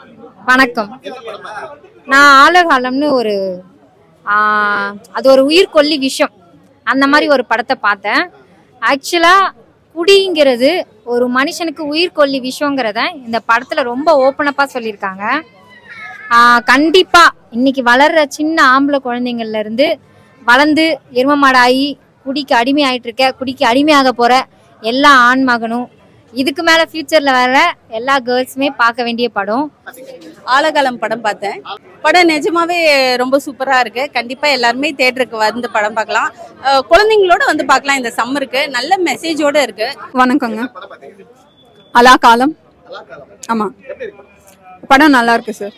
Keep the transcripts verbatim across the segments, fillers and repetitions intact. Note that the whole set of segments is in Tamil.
வணக்கம். நான் ஆலகாலம்னு ஒரு அது ஒரு உயிர்கொல்லி விஷயம் அந்த மாதிரி ஒரு படத்தை பார்த்தேன். ஆக்சுவலாக குடிங்கிறது ஒரு மனுஷனுக்கு உயிர்கொல்லி விஷயங்கிறத இந்த படத்தில் ரொம்ப ஓப்பனப்பாக சொல்லியிருக்காங்க. கண்டிப்பாக இன்னைக்கு வளர்கிற சின்ன ஆம்பளை குழந்தைங்கள்லேருந்து வளர்ந்து எரும மாடாகி குடிக்கு அடிமை ஆகிட்டு இருக்க, குடிக்கு அடிமையாக போகிற எல்லா ஆண் மகனும் இதுக்கு மேலே ஃபியூச்சரில் வர எல்லா கேர்ள்ஸுமே பார்க்க வேண்டிய படம். ஆலகாலம் படம் பார்த்தேன். படம் நிஜமாவே ரொம்ப சூப்பராக இருக்கு. கண்டிப்பாக எல்லாருமே தேட்டருக்கு வந்து படம் பார்க்கலாம். குழந்தைங்களோட வந்து பார்க்கலாம். இந்த சம்மருக்கு நல்ல மெசேஜோட இருக்கு. வணக்கங்க. அலாகாலம். ஆமா, படம் நல்லா இருக்கு சார்.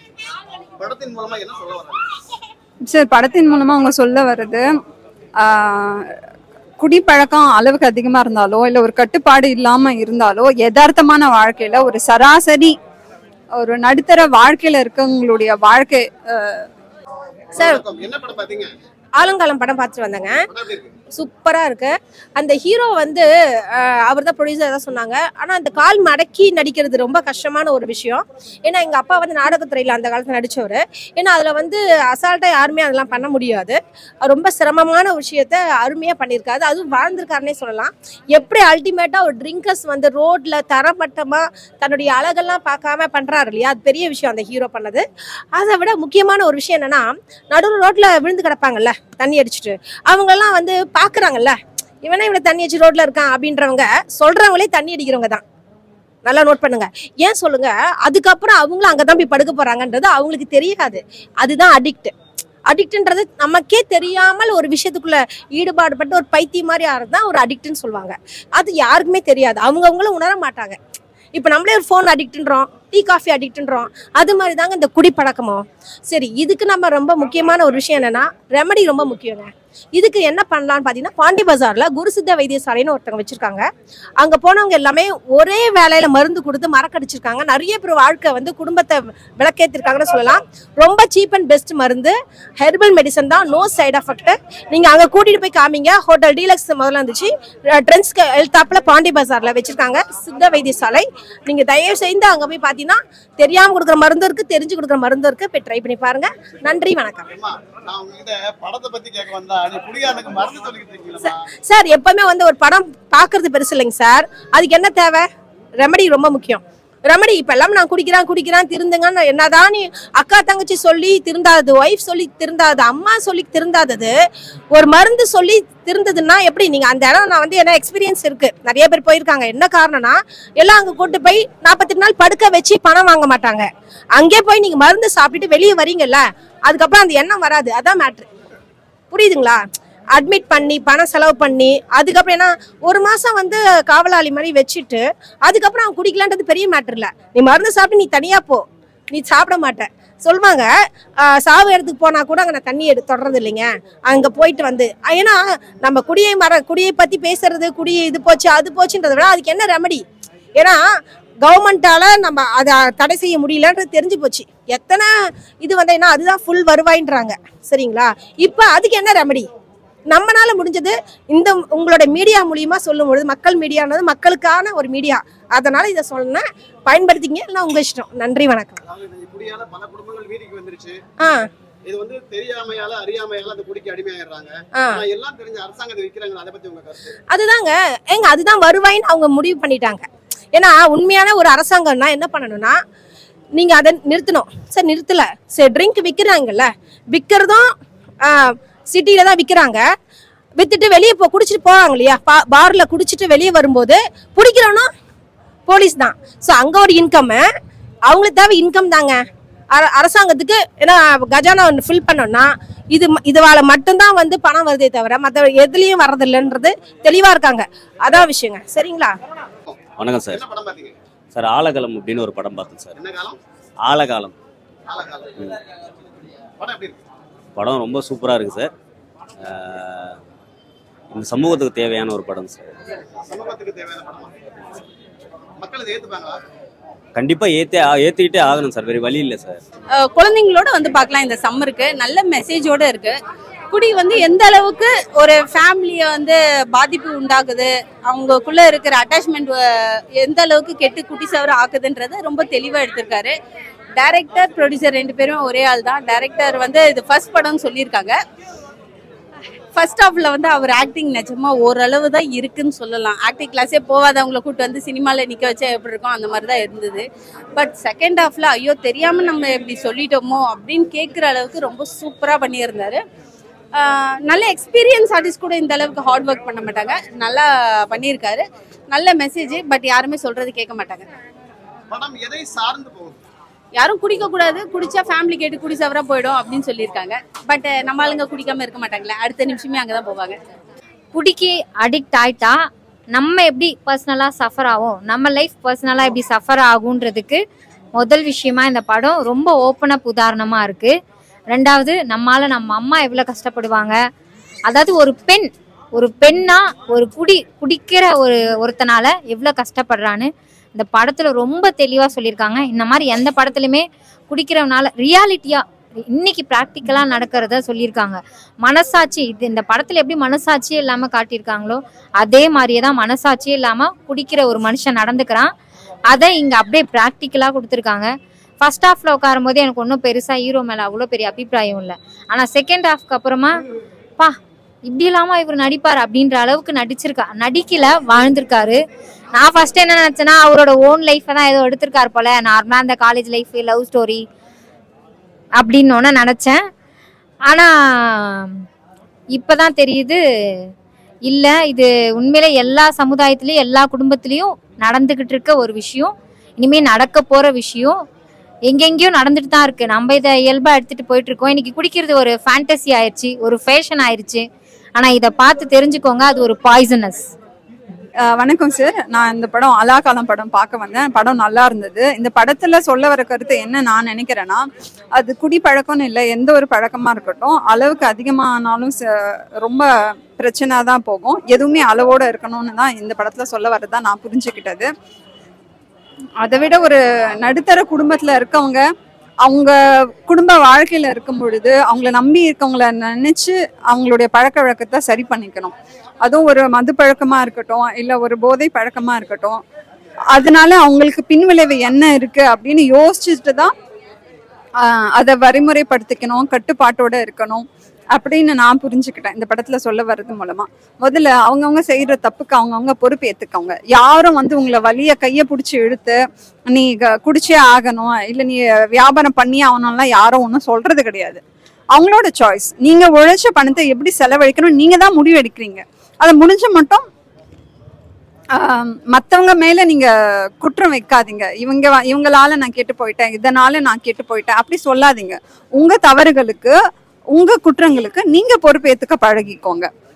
சார் படத்தின் மூலமா அவங்க சொல்ல வர்றது குடிப்பழக்கம் அளவுக்கு அதிகமா இருந்தாலோ இல்ல ஒரு கட்டுப்பாடு இல்லாம இருந்தாலோ யதார்த்தமான வாழ்க்கையில ஒரு சராசரி ஒரு நடுத்தர வாழ்க்கையில இருக்கவங்களுடைய வாழ்க்கை. சார் ஆலங்காலம் படம் பார்த்துட்டு வந்தேங்க. சூப்பரா இருக்கு. அந்த ஹீரோ வந்து அவர் தான் ப்ரொடியூசர் தான் சொன்னாங்க. ஆனா அந்த கால் மடக்கி நடிக்கிறது ரொம்ப கஷ்டமான ஒரு விஷயம். ஏன்னா எங்க அப்பா வந்து நாடகத்துறையில அந்த காலத்துல நடிச்சவர். ஏன்னா அதுல வந்து அசால்ட்டா யாருமே அதெல்லாம் பண்ண முடியாது. ரொம்ப சிரமமான விஷயத்த அருமையா பண்ணியிருக்காரு. அதுவும் வாழ்ந்திருக்காருன்னே சொல்லலாம். எப்படி அல்டிமேட்டா ஒரு ட்ரிங்கர்ஸ் வந்து ரோட்ல தரமட்டமா தன்னுடைய அழகெல்லாம் பார்க்காம பண்றாரு இல்லையா, அது பெரிய விஷயம் அந்த ஹீரோ பண்ணது. அதை விட முக்கியமான ஒரு விஷயம் என்னன்னா, நடுவு ரோட்ல விழுந்து கிடப்பாங்கல்ல தண்ணி அடிச்சுட்டு, அவங்க எல்லாம் வந்து பாக்குறாங்கல்ல, இவனா இவனை தண்ணி அடிச்சு ரோட்ல இருக்கான் அப்படின்றவங்க சொல்றவங்களே தண்ணி அடிக்கிறவங்க தான். நல்லா நோட் பண்ணுங்க. ஏன் சொல்லுங்க, அதுக்கப்புறம் அவங்களும் அங்கதான் போய் படுக்க போறாங்கன்றது அவங்களுக்கு தெரியாது. அதுதான் அடிக்ட். அடிக்ட்ன்றது நமக்கே தெரியாமல் ஒரு விஷயத்துக்குள்ள ஈடுபாடு பட்டு ஒரு பைத்தியம் மாதிரி ஆறதுதான் ஒரு அடிக்ட்னு சொல்லுவாங்க. அது யாருக்குமே தெரியாது, அவங்கவுங்களும் உணர மாட்டாங்க. இப்போ நம்மளே ஒரு ஃபோன் அடிக்ட்ன்றோம், டீ காஃபி அடிக்ட்ன்றோம். அது மாதிரி தாங்க இந்த குடிப்பழக்கமும். சரி, இதுக்கு நம்ம ரொம்ப முக்கியமான ஒரு விஷயம் என்னன்னா, ரெமடி ரொம்ப முக்கியங்க. இதுக்கு என்ன பண்ணலான்னு பார்த்தீங்கன்னா, பாண்டி பஜார்ல குருசித்த வைத்தியசாலைன்னு ஒருத்தவங்க வச்சிருக்காங்க. அங்க போனவங்க எல்லாமே ஒரே வேலையில மருந்து கொடுத்து மறக்கடிச்சிருக்காங்க. நிறைய பேர் வாழ்க்கை வந்து குடும்பத்தை விளக்கேற்றிருக்காங்கன்னு சொல்லலாம். ரொம்ப சீப் அண்ட் பெஸ்ட் மருந்து, ஹெர்பல் மெடிசன் தான், நோ சைட் எஃபெக்ட். நீங்க அங்க கூட்டிட்டு போய் காமிங்க. ஹோட்டல் டீலக்ஸ் முதல்ல இருந்துச்சு, ட்ரெண்ட்ஸ் எழுத்தாப்புல பாண்டி பஜார்ல வச்சிருக்காங்க சித்த வைத்தியசாலை. நீங்க தயவு செய்து அங்க போய் பார்த்தீங்கன்னா தெரியாம கொடுக்குற மருந்து இருக்கு, தெரிஞ்சு கொடுக்குற மருந்து இருக்கு. போய் ட்ரை பண்ணி பாருங்க. நன்றி, வணக்கம். சார் எப்பவுமே வந்து ஒரு படம் பாக்குறது பெருசு இல்லைங்க சார். அதுக்கு என்ன தேவை? ரெமடி ரொம்ப முக்கியம். ரெமடி இப்ப எல்லாம் நான் குடிக்கிறான் குடிக்கிறான் திருந்துங்கன்னு என்னதான் நீ அக்கா தங்கச்சி சொல்லி திருந்தாதது, ஒய்ஃப் சொல்லி திருந்தாதது, அம்மா சொல்லி திருந்தாதது, ஒரு மருந்து சொல்லி திருந்ததுன்னா எப்படி? நீங்க அந்த இடம் நான் வந்து என்ன எக்ஸ்பீரியன்ஸ் இருக்கு, நிறைய பேர் போயிருக்காங்க. என்ன காரணம்னா, எல்லாம் அங்க கூட்டு போய் நாற்பத்தெட்டு நாள் படுக்க வச்சு பணம் வாங்க மாட்டாங்க. அங்கே போய் நீங்க மருந்து சாப்பிட்டுட்டு வெளியே வரீங்கல்ல, அதுக்கப்புறம் அந்த எண்ணம் வராது. அதான் மேட்ரு. புரியுதுங்களா? அட்மிட் பண்ணி பணம் செலவு பண்ணி அதுக்கப்புறம் ஏன்னா ஒரு மாசம் வந்து காவலாளி மாதிரி வச்சுட்டு அதுக்கப்புறம் அவன் குடிக்கலான்றது பெரிய மேட்டர் இல்லை. நீ மருந்து சாப்பிட்டு நீ தனியா போ, நீ சாப்பிட மாட்டேன் சொல்லுவாங்க. சாவு இடத்துக்கு போனா கூட அங்கே நான் தண்ணி எடுத்து தொடர்றது இல்லைங்க. அங்கே போயிட்டு வந்து ஏன்னா நம்ம குடியை மர குடியை பத்தி பேசுறது, குடியை இது போச்சு அது போச்சுன்றத விட அதுக்கு என்ன ரெமடி? ஏன்னா கவர்மெண்டால நம்ம அதை தடை செய்ய முடியலன்றது தெரிஞ்சு போச்சு. எத்தனை இது வந்தேன்னா அதுதான் ஃபுல் வருவாயின்றாங்க. சரிங்களா? இப்போ அதுக்கு என்ன ரெமடி? நம்மளால முடிஞ்சது இந்த உங்களோட மீடியா மூலியமா சொல்லும் பொழுது, மக்கள் மீடியானது மக்களுக்கான ஒரு மீடியா, அதனால இதை சொன்னேன், பயன்படுத்திங்க. இல்லை உங்க இஷ்டம். நன்றி, வணக்கம். இது வந்து தெரியாமையால அறியாமையால அந்த குடிக்கு அடிமையாயிடுறாங்க. எல்லாம் தெரிஞ்ச அரசாங்கத்தை விக்கிறாங்க. அதை பத்தி உங்க கருத்து? அதுதாங்க ஏங்க, அதுதான் வருவாயின்னு அவங்க முடிவு பண்ணிட்டாங்க. ஏன்னா உண்மையான ஒரு அரசாங்கம்னா என்ன பண்ணணும்னா, நீங்க அதை நிறுத்தணும். சரி நிறுத்தல, சரி ட்ரிங்க் விற்கிறாங்கல்ல, விற்கிறதும் சிட்டியில தான் விற்கிறாங்க. வித்துட்டு வெளியே போ குடிச்சிட்டு போவாங்க இல்லையா, பார்ல குடிச்சிட்டு வெளியே வரும்போது பிடிக்கிறோன்னா போலீஸ் தான். ஸோ அங்கே ஒரு இன்கம், அவங்களுக்கு தேவை இன்கம் தாங்க அரசாங்கத்துக்கு. ஏன்னா கஜானா ஃபில் பண்ணோம்னா இது இதுவால மட்டும்தான் வந்து பணம் வருதே தவிர மற்ற எதுலேயும் வர்றதில்லைன்றது தெளிவாக இருக்காங்க. அதான் விஷயங்க. சரிங்களா? வணக்கம் சார். சார் ஆலகாலம் அப்படின்னு ஒரு படம் பார்த்தேன் சார். ஆலகாலம் படம் ரொம்ப சூப்பராக இருக்குது சார். இந்த சமூகத்துக்கு தேவையான ஒரு படம் சார். கண்டிப்பாக ஏற்றே ஏற்றிக்கிட்டே ஆகணும் சார், வேறு வழி இல்லை சார். குழந்தைங்களோட வந்து பார்க்கலாம். இந்த சம்மருக்கு நல்ல மெசேஜோட இருக்கு. குடி வந்து எந்த அளவுக்கு ஒரு ஃபேமிலியை வந்து பாதிப்பு உண்டாக்குது, அவங்களுக்குள்ள இருக்கிற அட்டாச்மெண்ட் எந்த அளவுக்கு கெட்டு குட்டி சவர ஆக்குதுன்றத ரொம்ப தெளிவாக எடுத்திருக்காரு. டைரக்டர் ப்ரொடியூசர் ரெண்டு பேரும் ஒரே ஆள் தான். டைரக்டர் வந்து இது ஃபர்ஸ்ட் படம்னு சொல்லியிருக்காங்க. ஃபர்ஸ்ட் ஹாஃப்ல வந்து அவர் ஆக்டிங் நிஜமா ஓரளவு தான் இருக்குன்னு சொல்லலாம். ஆக்டிங் கிளாஸே போகாதவங்களை கூட்டு வந்து சினிமாவில் நிற்க வச்சா எப்படி இருக்கும் அந்த மாதிரி தான் இருந்தது. பட் செகண்ட் ஹாஃப்ல ஐயோ தெரியாமல் நம்ம எப்படி சொல்லிட்டோமோ அப்படின்னு கேட்குற அளவுக்கு ரொம்ப சூப்பராக பண்ணியிருந்தாரு. நல்ல எக்ஸ்பீரியன்ஸ் ஆர்டிஸ்ட் கூட இந்த அளவுக்கு ஹார்ட் ஒர்க் பண்ண மாட்டாங்க. நல்லா பண்ணியிருக்காரு. நல்ல மெசேஜ். பட் யாருமே சொல்றது கேட்க மாட்டாங்க. படம் எதை சார்ந்து போகுது? யாரும் குடிக்க கூடாது, குடிச்சா ஃபேமிலி கேட்டு குடி சவரா போயிடும் அப்படின்னு சொல்லியிருக்காங்க. பட் நம்ம ஆளுங்க குடிக்காம இருக்க மாட்டாங்களே, அடுத்த நிமிஷமே அங்கதான் போவாங்க. குடிக்கு அடிக்ட் ஆயிட்டா நம்ம எப்படி பர்சனலா சஃபர் ஆகும், நம்ம லைஃப் பர்சனலா எப்படி சஃபர் ஆகுன்றதுக்கு முதல் விஷயமா இந்த படம் ரொம்ப ஓப்பன் அப் உதாரணமா இருக்கு. ரெண்டாவது, நம்மால நம்ம அம்மா எவ்வளவு கஷ்டப்படுவாங்க. அதாவது ஒரு பெண் ஒரு பெண்ணா ஒரு குடி குடிக்கிற ஒரு ஒருத்தனால எவ்வளவு கஷ்டப்படுறான்னு இந்த படத்துல ரொம்ப தெளிவா சொல்லியிருக்காங்க. இந்த மாதிரி எந்த படத்துலையுமே குடிக்கிறவனால ரியாலிட்டியா இன்னைக்கு ப்ராக்டிக்கலா நடக்கிறத சொல்லியிருக்காங்க. மனசாட்சி இது இந்த படத்துல எப்படி மனசாட்சியே இல்லாம காட்டியிருக்காங்களோ அதே மாதிரியே தான் மனசாட்சியே இல்லாம குடிக்கிற ஒரு மனுஷன் நடந்துக்கிறான். அதை இங்க அப்படியே ப்ராக்டிக்கலா கொடுத்துருக்காங்க. ஃபர்ஸ்ட் ஹாஃப்ல உட்காரும் போது எனக்கு ஒன்றும் பெருசா ஹீரோ மேல அவ்வளோ பெரிய அபிப்பிராயம் இல்லை. ஆனா செகண்ட் ஹாஃப்க்கு அப்புறமா பா இப்படி இல்லாம இவர் நடிப்பார் அப்படின்ற அளவுக்கு நடிச்சிருக்கா நடிக்கல வாழ்ந்திருக்காரு. நான் ஃபர்ஸ்ட் என்ன நினைச்சேன்னா அவரோட ஓன் லைஃப் தான் ஏதோ எடுத்திருக்காரு போல, நார்மலா அந்த காலேஜ் லைஃப் லவ் ஸ்டோரி அப்படின்னு ஒன்று நினைச்சேன். ஆனா இப்பதான் தெரியுது இல்ல, இது உண்மையில எல்லா சமுதாயத்திலயும் எல்லா குடும்பத்திலயும் நடந்துகிட்டு இருக்க ஒரு விஷயம், இனிமே நடக்க போற விஷயம், எங்கெங்கயோ நடந்துட்டு தான் இருக்கு. நம்ம இதை இயல்பா எடுத்துட்டு போயிட்டு இருக்கோம். இன்னைக்கு குடிக்கிறது ஒரு ஃபேண்டசி ஆயிடுச்சு, ஒரு ஃபேஷன் ஆயிடுச்சு. ஆனா இதை பார்த்து தெரிஞ்சுக்கோங்க, அது ஒரு பாய்சனஸ். வணக்கம் சார், நான் இந்த படம் அலாகாலம் படம் பார்க்க வந்தேன். படம் நல்லா இருந்தது. இந்த படத்துல சொல்ல வர கருத்து என்ன நான் நினைக்கிறேன்னா, அது குடி பழக்கம்னு இல்லை, எந்த ஒரு பழக்கமா இருக்கட்டும் அளவுக்கு அதிகமானாலும் ரொம்ப பிரச்சனை தான் போகும். எதுவுமே அளவோட இருக்கணும்னு தான் இந்த படத்துல சொல்ல வர்றதுதான் நான் புரிஞ்சுக்கிட்டது. அதை விட ஒரு நடுத்தர குடும்பத்துல இருக்கவங்க அவங்க குடும்ப வாழ்க்கையில இருக்கும் பொழுது அவங்கள நம்பி இருக்கவங்கள நினைச்சு அவங்களுடைய பழக்க வழக்கத்தை சரி பண்ணிக்கணும். அதுவும் ஒரு மது பழக்கமா இருக்கட்டும் இல்ல ஒரு போதை பழக்கமா இருக்கட்டும், அதனால அவங்களுக்கு பின்விளைவு என்ன இருக்கு அப்படின்னு யோசிச்சுட்டு தான் ஆஹ் அதை வரைமுறைப்படுத்திக்கணும், கட்டுப்பாட்டோட இருக்கணும் அப்படின்னு நான் புரிஞ்சுக்கிட்டேன் இந்த படத்துல சொல்ல வர்றது மூலமா. முதல்ல அவங்கவுங்க செய்யற தப்புக்கு அவங்கவுங்க பொறுப்பு ஏத்துக்கவங்க. யாரும் வந்து உங்களை வலிய கைய பிடிச்சி இழுத்து நீ குடிச்சே ஆகணும் இல்ல நீ வியாபாரம் பண்ணி ஆகணும்லாம் யாரும் ஒன்றும் சொல்றது கிடையாது. அவங்களோட சாய்ஸ். நீங்க உழைச்ச பணத்தை எப்படி செலவழிக்கணும் நீங்க தான் முடிவு எடுக்கிறீங்க. அதை முடிஞ்ச மட்டும் ஆஹ் மற்றவங்க மேல நீங்க குற்றம் வைக்காதீங்க. இவங்க இவங்களால நான் கெட்டு போயிட்டேன், இதனால நான் கெட்டு போயிட்டேன் அப்படி சொல்லாதீங்க. உங்க தவறுகளுக்கு உங்க குற்றங்களுக்கு நீங்க பொறுப்பேற்றுக்க பழகிக்கோங்க.